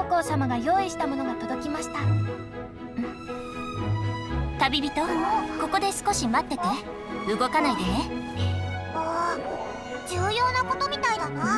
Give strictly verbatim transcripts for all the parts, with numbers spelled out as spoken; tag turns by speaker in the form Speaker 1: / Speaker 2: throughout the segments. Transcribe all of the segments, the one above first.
Speaker 1: 上皇様が用意したものが届きました。
Speaker 2: 旅人、ここで少し待ってて。動かないでね。
Speaker 3: ああ、重要なことみたいだな。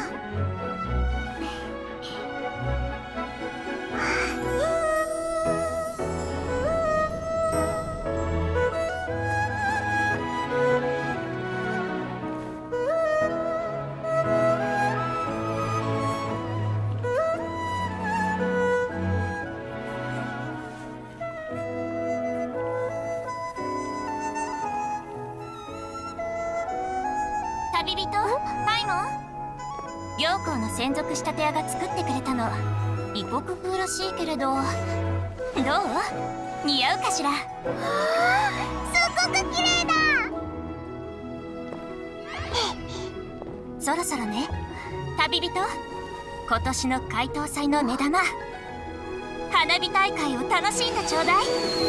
Speaker 2: 旅人、パイモン。行幸の専属仕立て屋が作ってくれたの。異国風らしいけれど、どう？似合うかしら。
Speaker 3: わあ、すっごく綺麗だ。
Speaker 2: そろそろね、旅人。今年の開湯祭の目玉、花火大会を楽しんでちょうだい。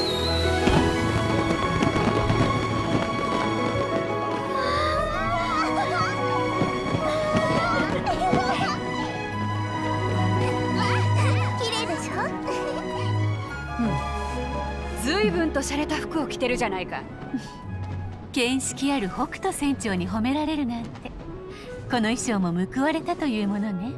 Speaker 4: 随分と洒落た服を着てるじゃないか。
Speaker 5: 見識ある北斗船長に褒められるなんて、この衣装も報われたというものね。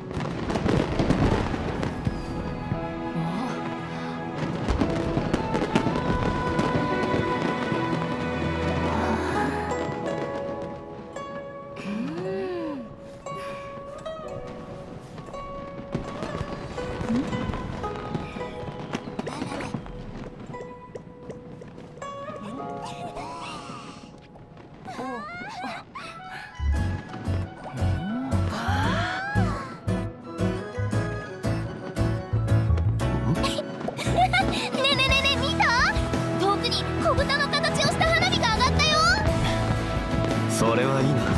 Speaker 6: それはいいな。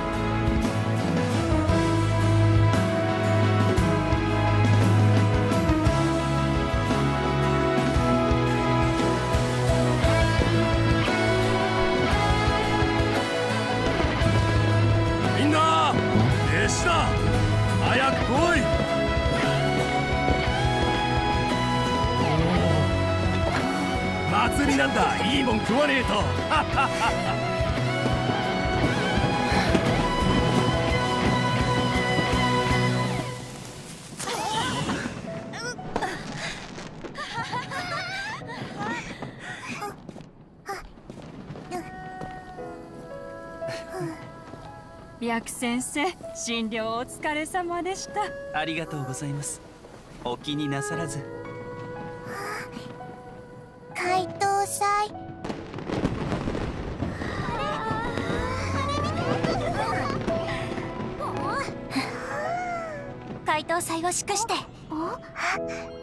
Speaker 7: みんな、弟子だ。早く来い。祭りなんだ。いいもん食わねえと。
Speaker 4: 白先生、診療お疲れ様でした。
Speaker 8: ありがとうございます。お気になさらず。
Speaker 3: 開湯祭。
Speaker 2: 開湯祭を祝して。
Speaker 3: お？